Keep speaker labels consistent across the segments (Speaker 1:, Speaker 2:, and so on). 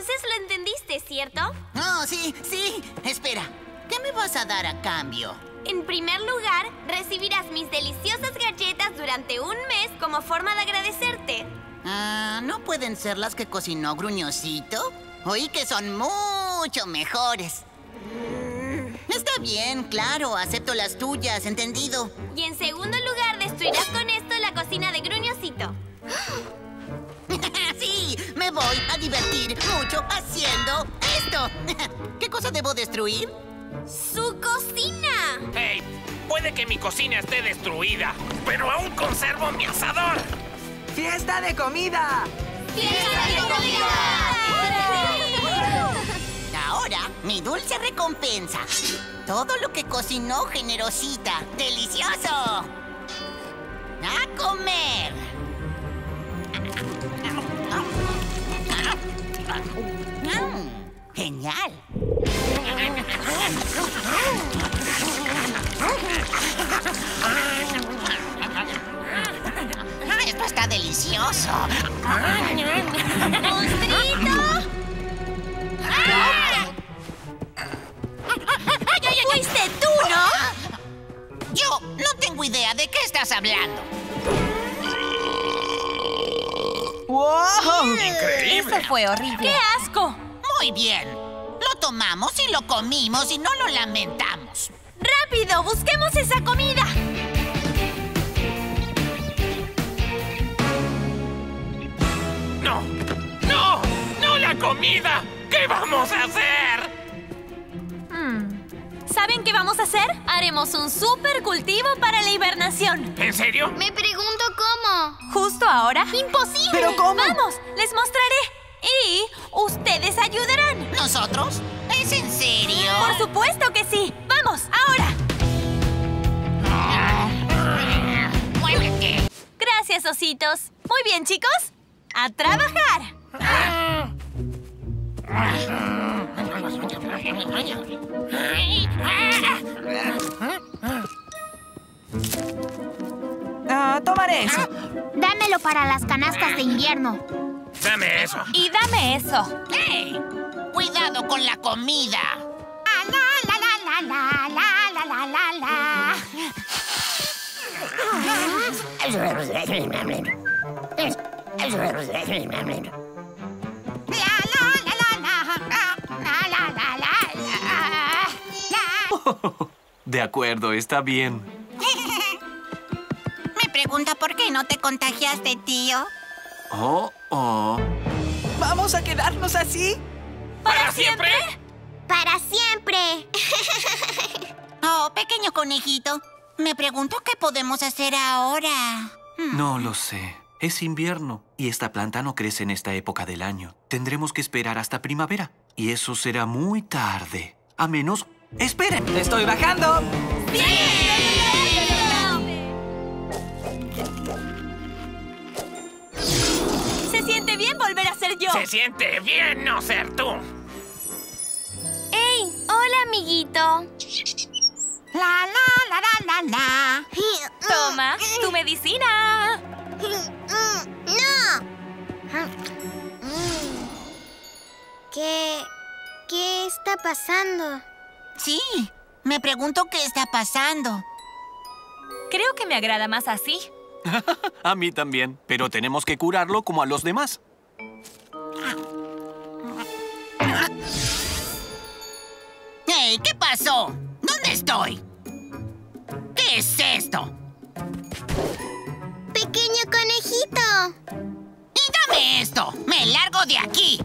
Speaker 1: Entonces lo entendiste, ¿cierto?
Speaker 2: Oh, sí, sí. Espera, ¿qué me vas a dar a cambio?
Speaker 1: En primer lugar, recibirás mis deliciosas galletas durante un mes como forma de agradecerte.
Speaker 2: ¿No pueden ser las que cocinó Gruñosito? Oí que son mucho mejores. Está bien, claro, acepto las tuyas, ¿entendido?
Speaker 1: Y en segundo lugar, destruirás con esto la cocina de Gruñosito.
Speaker 2: Sí, me voy a divertir mucho haciendo esto. ¿Qué cosa debo destruir?
Speaker 1: ¡Su cocina!
Speaker 3: ¡Hey! Puede que mi cocina esté destruida, pero aún conservo mi asador.
Speaker 4: ¡Fiesta de comida!
Speaker 1: ¡Fiesta de comida!
Speaker 2: Ahora, mi dulce recompensa. Todo lo que cocinó Generosita. ¡Delicioso! ¡A comer! ¡Genial! ¡Esto está delicioso!
Speaker 1: ¡Monstruito! ¡Fuiste tú, ¿no?
Speaker 2: Yo no tengo idea de qué estás hablando.
Speaker 4: ¡Wow!
Speaker 3: ¡Increíble!
Speaker 5: Eso fue horrible.
Speaker 1: ¡Qué asco!
Speaker 2: Muy bien. Lo tomamos y lo comimos y no lo lamentamos.
Speaker 1: ¡Rápido! ¡Busquemos esa comida!
Speaker 3: ¡No! ¡No! ¡No la comida! ¿Qué vamos a hacer?
Speaker 1: ¿Saben qué vamos a hacer? Haremos un super cultivo para la hibernación.
Speaker 3: ¿En serio?
Speaker 1: Me pregunto cómo.
Speaker 5: ¿Justo ahora?
Speaker 1: ¡Imposible!
Speaker 4: ¿Pero cómo?
Speaker 1: ¡Vamos! ¡Les mostraré! Y ustedes ayudarán.
Speaker 2: ¿Nosotros? ¿Es en serio?
Speaker 1: ¡Por supuesto que sí! ¡Vamos, ahora!
Speaker 2: ¡Muévete!
Speaker 1: Gracias, ositos. Muy bien, chicos. ¡A trabajar!
Speaker 4: Tomaré eso.
Speaker 1: Dámelo para las canastas de invierno.
Speaker 3: Dame eso.
Speaker 5: Y dame eso.
Speaker 2: ¡Hey! ¡Cuidado con la comida!
Speaker 6: De acuerdo, está bien.
Speaker 2: Me pregunta por qué no te contagiaste, tío.
Speaker 6: Oh.
Speaker 4: ¿Vamos a quedarnos así?
Speaker 3: ¿Para siempre?
Speaker 1: ¡Para siempre!
Speaker 2: Oh, pequeño conejito. Me pregunto qué podemos hacer ahora.
Speaker 6: No lo sé. Es invierno y esta planta no crece en esta época del año. Tendremos que esperar hasta primavera. Y eso será muy tarde. A menos... ¡Esperen!
Speaker 4: ¡Estoy bajando!
Speaker 1: Se siente bien volver a ser yo.
Speaker 3: Se siente bien no ser tú.
Speaker 1: ¡Ey! Hola, amiguito.
Speaker 2: La.
Speaker 5: Toma, tu medicina.
Speaker 1: ¡No! ¿Qué está pasando?
Speaker 2: Sí, me pregunto qué está pasando.
Speaker 5: Creo que me agrada más así.
Speaker 6: A mí también. Pero tenemos que curarlo como a los demás.
Speaker 2: ¡Hey! ¿Qué pasó? ¿Dónde estoy? ¿Qué es esto?
Speaker 1: ¡Pequeño conejito!
Speaker 2: ¡Y dame esto! ¡Me largo de aquí!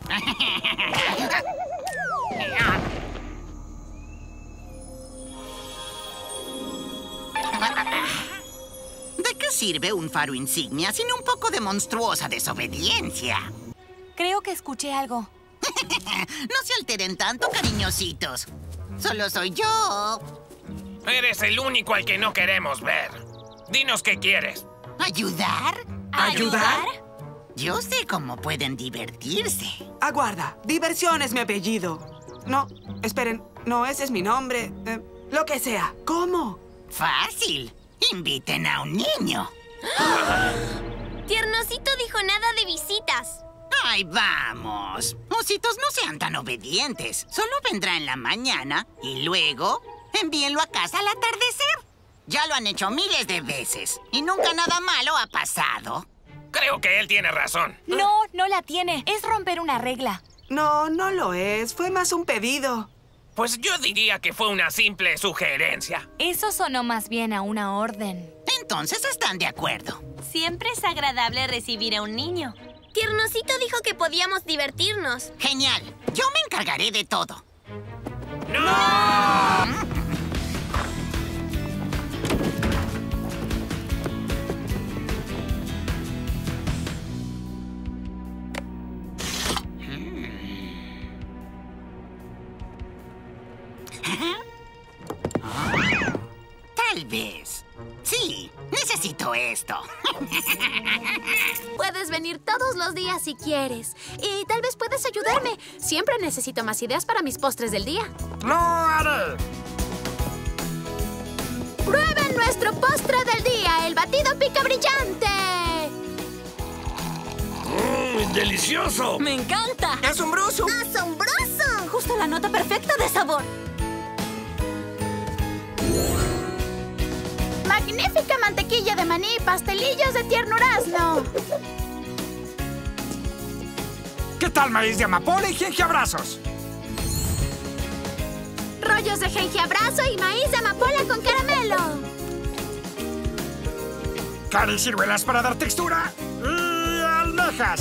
Speaker 2: ¿De qué sirve un faro insignia sin un poco de monstruosa desobediencia?
Speaker 5: Creo que escuché algo.
Speaker 2: No se alteren tanto, cariñositos. Solo soy yo.
Speaker 3: Eres el único al que no queremos ver. Dinos qué quieres.
Speaker 2: ¿Ayudar?
Speaker 4: ¿Ayudar?
Speaker 2: Yo sé cómo pueden divertirse.
Speaker 4: Aguarda. Diversión es mi apellido. No, esperen. No, ese es mi nombre. Lo que sea. ¿Cómo?
Speaker 2: Fácil. Inviten a un niño.
Speaker 1: Tiernocito dijo nada de visitas.
Speaker 2: Ay, vamos. Ositos, no sean tan obedientes. Solo vendrá en la mañana y luego envíenlo a casa al atardecer. Ya lo han hecho miles de veces y nunca nada malo ha pasado.
Speaker 3: Creo que él tiene razón.
Speaker 5: No, no la tiene. Es romper una regla.
Speaker 4: No, no lo es. Fue más un pedido.
Speaker 3: Pues yo diría que fue una simple sugerencia.
Speaker 5: Eso sonó más bien a una orden.
Speaker 2: Entonces están de acuerdo.
Speaker 1: Siempre es agradable recibir a un niño. Tiernosito dijo que podíamos divertirnos.
Speaker 2: Genial. Yo me encargaré de todo.
Speaker 3: ¡No!
Speaker 2: Tal vez. Sí, necesito esto.
Speaker 7: Puedes venir todos los días si quieres. Y tal vez puedes ayudarme. Siempre necesito más ideas para mis postres del día.
Speaker 8: ¡Lo haré!
Speaker 7: ¡Prueben nuestro postre del día, el batido pica brillante!
Speaker 3: ¡Delicioso!
Speaker 5: ¡Me encanta!
Speaker 4: ¡Asombroso!
Speaker 7: ¡Asombroso! Justo la nota perfecta de sabor. ¡Magnífica mantequilla de maní y pastelillos de tierno durazno!
Speaker 8: ¿Qué tal maíz de amapola y jengiabrazos?
Speaker 7: Rollos de jengiabrazo y maíz de amapola con caramelo.
Speaker 8: Cari ciruelas para dar textura y almejas.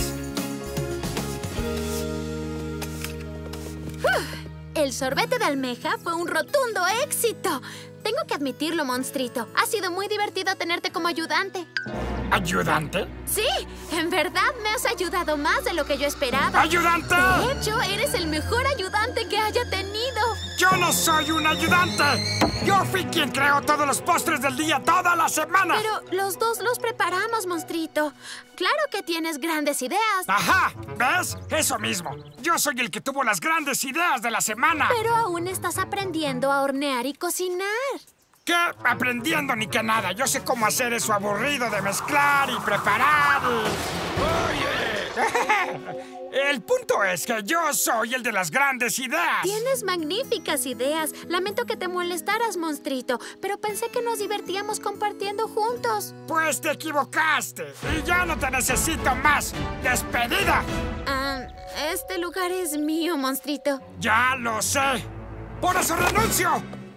Speaker 7: El sorbete de almeja fue un rotundo éxito. Tengo que admitirlo, monstruito. Ha sido muy divertido tenerte como ayudante.
Speaker 8: ¿Ayudante?
Speaker 7: Sí, en verdad me has ayudado más de lo que yo esperaba.
Speaker 8: ¡Ayudante!
Speaker 7: De hecho, eres el mejor ayudante que haya tenido.
Speaker 8: ¡Yo no soy un ayudante! Yo fui quien creó todos los postres del día toda la semana.
Speaker 7: Pero los dos los preparamos, monstruito. Claro que tienes grandes ideas.
Speaker 8: ¡Ajá! ¿Ves? Eso mismo. Yo soy el que tuvo las grandes ideas de la semana.
Speaker 7: Pero aún estás aprendiendo a hornear y cocinar.
Speaker 8: ¿Qué? Aprendiendo ni que nada. Yo sé cómo hacer eso aburrido de mezclar y preparar y... ¡Oye! El punto es que yo soy el de las grandes ideas.
Speaker 7: Tienes magníficas ideas. Lamento que te molestaras, monstruito, pero pensé que nos divertíamos compartiendo juntos.
Speaker 8: Pues te equivocaste y ya no te necesito más. ¡Despedida!
Speaker 7: Este lugar es mío, monstruito.
Speaker 8: Ya lo sé. ¡Por eso renuncio!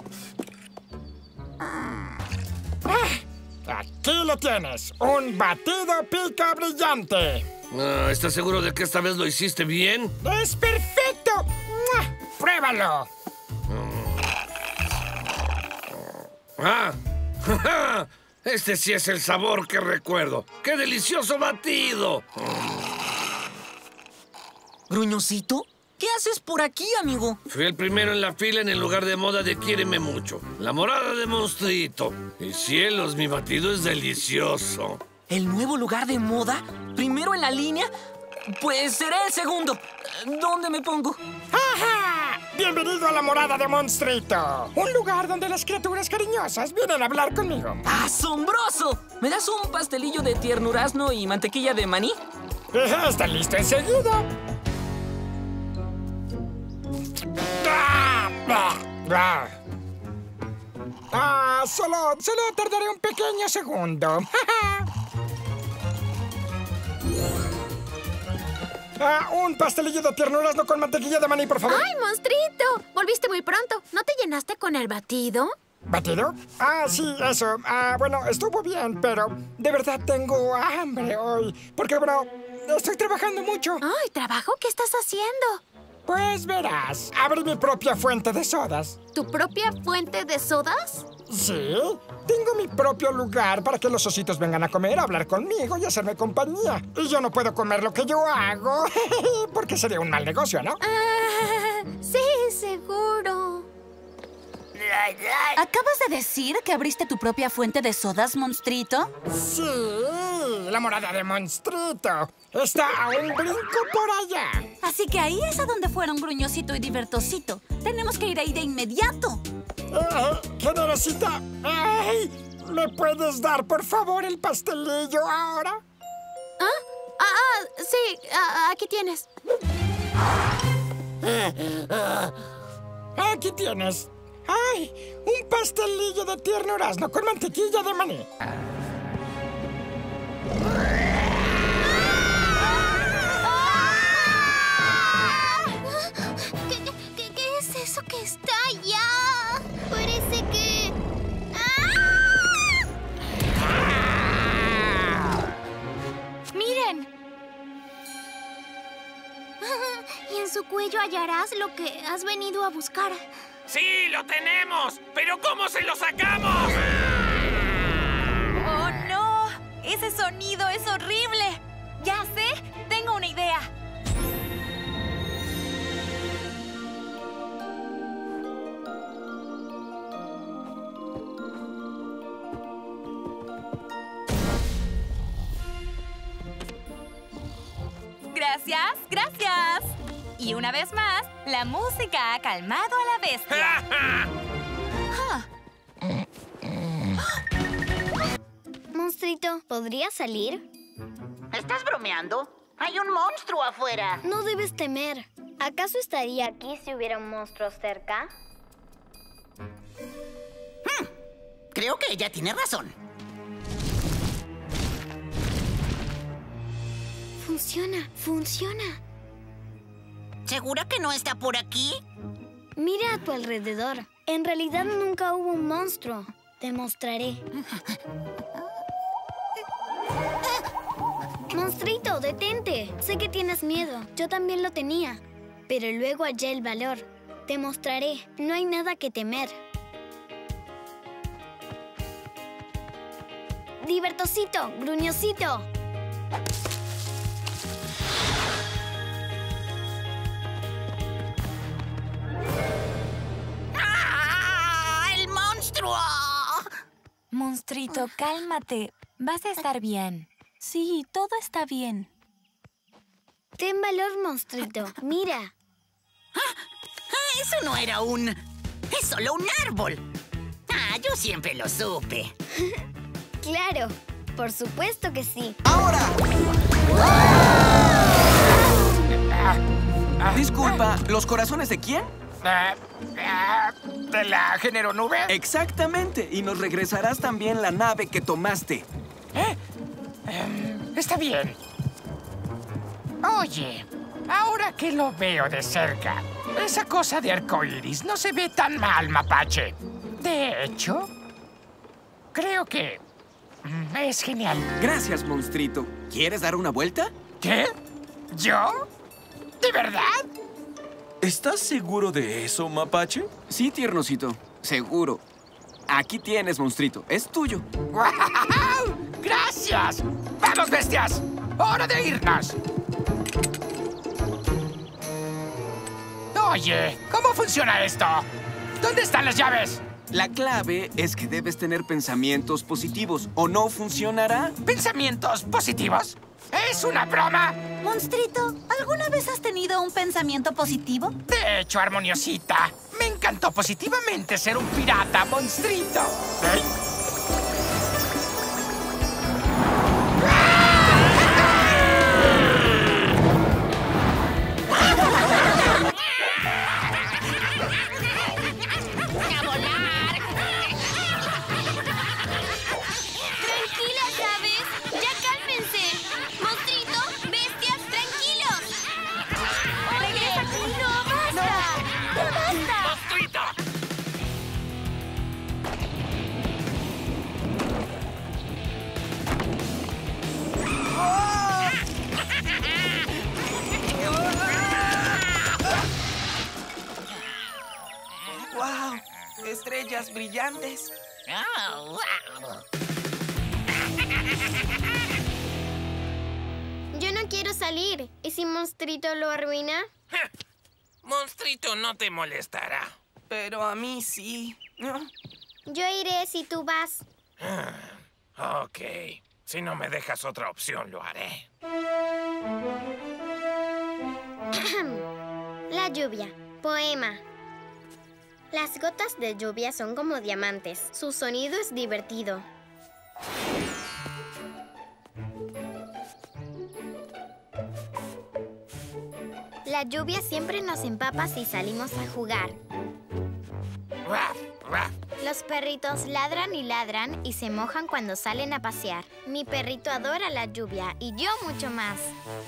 Speaker 8: Aquí lo tienes. Un batido pica brillante.
Speaker 9: ¿Estás seguro de que esta vez lo hiciste bien?
Speaker 8: ¡Es perfecto! ¡Mua! ¡Pruébalo!
Speaker 9: ¡Ah! Este sí es el sabor que recuerdo. ¡Qué delicioso batido!
Speaker 10: ¿Gruñosito? ¿Qué haces por aquí, amigo?
Speaker 9: Fui el primero en la fila en el lugar de moda de Quiéreme Mucho. La morada de Monstruito. Y cielos, mi batido es delicioso.
Speaker 10: ¿El nuevo lugar de moda? ¿Primero en la línea? Pues seré el segundo. ¿Dónde me pongo?
Speaker 8: ¡Ajá! Bienvenido a la morada de Monstruito. Un lugar donde las criaturas cariñosas vienen a hablar conmigo.
Speaker 10: ¡Asombroso! ¿Me das un pastelillo de tierno durazno y mantequilla de maní?
Speaker 8: Está listo enseguida. Solo tardaré un pequeño segundo. Un pastelillo de tierno durazno con mantequilla de maní, por favor.
Speaker 7: ¡Ay, monstruito! Volviste muy pronto. ¿No te llenaste con el batido?
Speaker 8: ¿Batido? Sí, eso. Bueno, estuvo bien, pero de verdad tengo hambre hoy. Porque, bueno, estoy trabajando mucho.
Speaker 7: ¡Ay, trabajo! ¿Qué estás haciendo?
Speaker 8: Pues verás, abrí mi propia fuente de sodas.
Speaker 7: ¿Tu propia fuente de sodas?
Speaker 8: Sí, tengo mi propio lugar para que los ositos vengan a comer, a hablar conmigo y hacerme compañía. Y yo no puedo comer lo que yo hago, porque sería un mal negocio, ¿no?
Speaker 7: Sí, seguro.
Speaker 11: ¿Acabas de decir que abriste tu propia fuente de sodas, monstruito?
Speaker 8: Sí, la morada de Monstruito. Está a un brinco por allá.
Speaker 11: Así que ahí es a donde fueron Gruñosito y Divertosito. Tenemos que ir ahí de inmediato.
Speaker 8: Generosita, ¿me puedes dar, por favor, el pastelillo ahora?
Speaker 7: Sí, aquí tienes.
Speaker 8: Aquí tienes. ¡Ay! Un pastelillo de tierno durazno con mantequilla de maní.
Speaker 1: ¿Qué es eso que está allá? Parece que...
Speaker 5: ¡Miren!
Speaker 1: Y en su cuello hallarás lo que has venido a buscar.
Speaker 3: ¡Sí, lo tenemos! ¿Pero cómo se lo sacamos?
Speaker 5: ¡Oh, no! ¡Ese sonido es horrible! ¡Ya sé! ¡Tengo una idea! Gracias, gracias. Y una vez más, la música ha calmado a la bestia.
Speaker 1: Monstruito, ¿podrías salir?
Speaker 2: ¿Estás bromeando? Hay un monstruo afuera.
Speaker 1: No debes temer. ¿Acaso estaría aquí si hubiera un monstruo cerca?
Speaker 2: Creo que ella tiene razón.
Speaker 1: Funciona, funciona.
Speaker 2: ¿Segura que no está por aquí?
Speaker 1: Mira a tu alrededor. En realidad nunca hubo un monstruo. Te mostraré. Monstruito, detente. Sé que tienes miedo. Yo también lo tenía. Pero luego hallé el valor. Te mostraré. No hay nada que temer. Divertosito, gruñosito.
Speaker 2: ¡El monstruo!
Speaker 5: Monstruito, cálmate. Vas a estar bien.
Speaker 11: Sí, todo está bien.
Speaker 1: Ten valor, monstruito. Mira.
Speaker 2: Eso no era un... Es solo un árbol. Yo siempre lo supe.
Speaker 1: Claro, por supuesto que sí.
Speaker 12: ¡Ahora! Disculpa, ¿los corazones de quién?
Speaker 8: ¿De la género nube?
Speaker 12: Exactamente, y nos regresarás también la nave que tomaste.
Speaker 8: Está bien. Oye, ahora que lo veo de cerca, esa cosa de arcoíris no se ve tan mal, mapache. De hecho, creo que es genial.
Speaker 12: Gracias, monstruito. ¿Quieres dar una vuelta?
Speaker 8: ¿Qué? ¿Yo? ¿De verdad?
Speaker 13: ¿Estás seguro de eso, mapache?
Speaker 12: Sí, tiernocito. Seguro. Aquí tienes, monstruito. Es tuyo.
Speaker 8: ¡Guau! ¡Gracias! ¡Vamos, bestias! ¡Hora de irnos! Oye, ¿cómo funciona esto? ¿Dónde están las llaves?
Speaker 12: La clave es que debes tener pensamientos positivos o no funcionará.
Speaker 8: ¿Pensamientos positivos? ¿Es una broma?
Speaker 11: Monstruito, ¿alguna vez has tenido un pensamiento positivo?
Speaker 8: De hecho, Armoniosita, me encantó positivamente ser un pirata, monstruito. ¿Eh?
Speaker 1: Tranquilas, ¿sabes? Ya cálmense. Monstruito, bestias, tranquilos. Oye, no, basta. ¡Basta!
Speaker 3: ¡Monstruito!
Speaker 4: ¡Wow! Estrellas brillantes.
Speaker 1: Yo no quiero salir. ¿Y si Monstruito lo arruina?
Speaker 3: Monstruito no te molestará.
Speaker 4: Pero a mí sí.
Speaker 1: Yo iré si tú vas.
Speaker 3: Ok. Si no me dejas otra opción, lo haré.
Speaker 1: La lluvia. Poema. Las gotas de lluvia son como diamantes. Su sonido es divertido. La lluvia siempre nos empapa si salimos a jugar. Los perritos ladran y ladran y se mojan cuando salen a pasear. Mi perrito adora la lluvia y yo mucho más.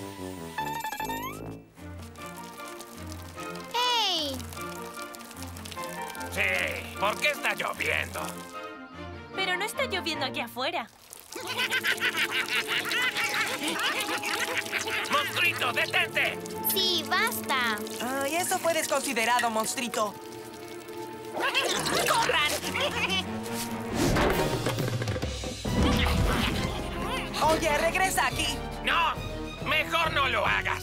Speaker 1: ¡Hey!
Speaker 3: Sí, ¿por qué está lloviendo?
Speaker 11: Pero no está lloviendo aquí afuera.
Speaker 3: ¡Monstruito, detente!
Speaker 1: Sí, basta.
Speaker 4: Ay, eso fue desconsiderado, monstruito.
Speaker 2: ¡Corran!
Speaker 4: Oye, regresa aquí.
Speaker 3: ¡No! ¡Mejor no lo hagas!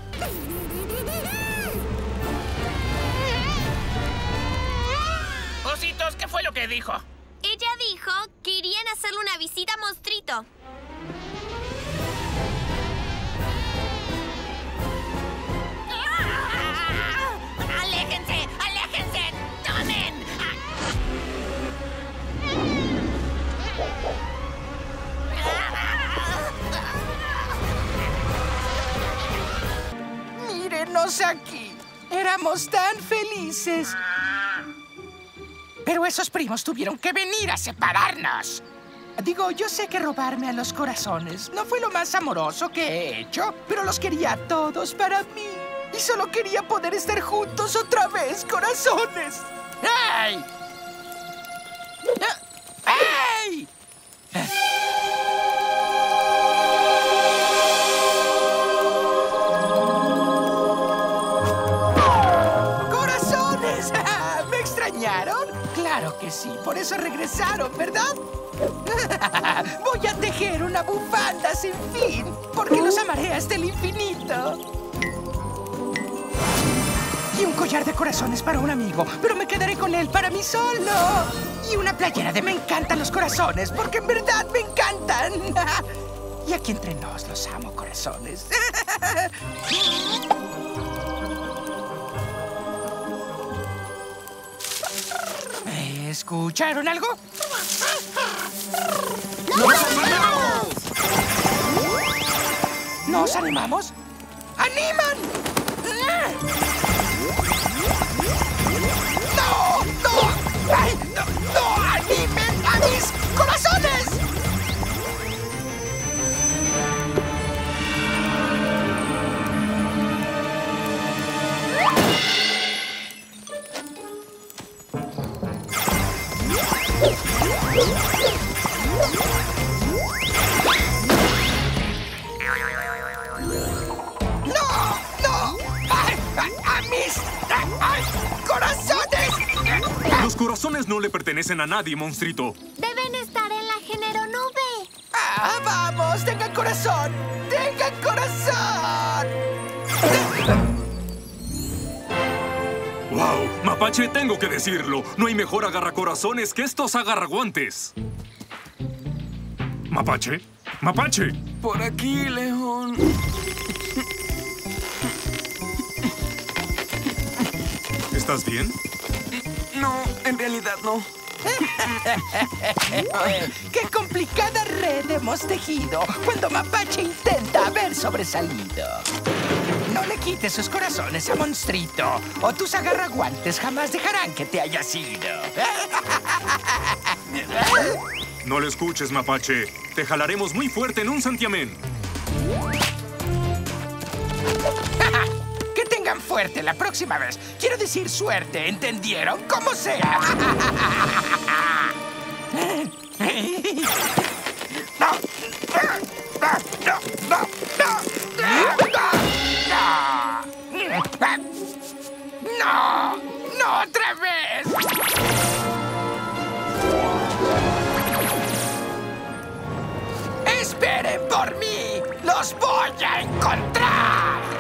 Speaker 3: Ositos, ¿qué fue lo que dijo?
Speaker 1: Ella dijo que irían a hacerle una visita a Monstruito.
Speaker 2: ¡Aléjense! ¡Aléjense! ¡Tomen!
Speaker 14: Mírenos aquí. Éramos tan felices. Pero esos primos tuvieron que venir a separarnos. Digo, yo sé que robarme a los corazones no fue lo más amoroso que he hecho, pero los quería a todos para mí. Y solo quería poder estar juntos otra vez, corazones. ¡Ey! ¡Ey! ¡Corazones! ¿Me extrañaron? Claro que sí, por eso regresaron, ¿verdad? Voy a tejer una bufanda sin fin, porque los amaré hasta el infinito. Y un collar de corazones para un amigo, pero me quedaré con él para mí solo. Y una playera de me encantan los corazones, porque en verdad me encantan. Y aquí entre nos los amo, corazones. ¿Escucharon algo? ¿Nos animamos? ¡Animan! ¡No! ¡No! ¡Ay! ¡No! ¡No! ¡Animen a mis corazones!
Speaker 15: Los corazones no le pertenecen a nadie, monstruito.
Speaker 7: Deben estar en la género nube.
Speaker 14: ¡Ah, vamos! ¡Tengan corazón! ¡Tengan corazón!
Speaker 15: ¡Wow! Mapache, tengo que decirlo. No hay mejor agarracorazones que estos agarraguantes. ¿Mapache? ¡Mapache!
Speaker 12: Por aquí, León.
Speaker 15: ¿Estás bien?
Speaker 12: No, en realidad no.
Speaker 14: ¡Qué complicada red hemos tejido cuando Mapache intenta haber sobresalido! No le quites sus corazones a Monstruito, o tus agarraguantes jamás dejarán que te hayas ido.
Speaker 15: No le escuches, Mapache. Te jalaremos muy fuerte en un santiamén.
Speaker 14: Que tengan fuerte la próxima vez. Quiero decir suerte, ¿entendieron? Como sea. ¡No! ¡No otra vez! ¡Esperen por mí! ¡Los voy a encontrar!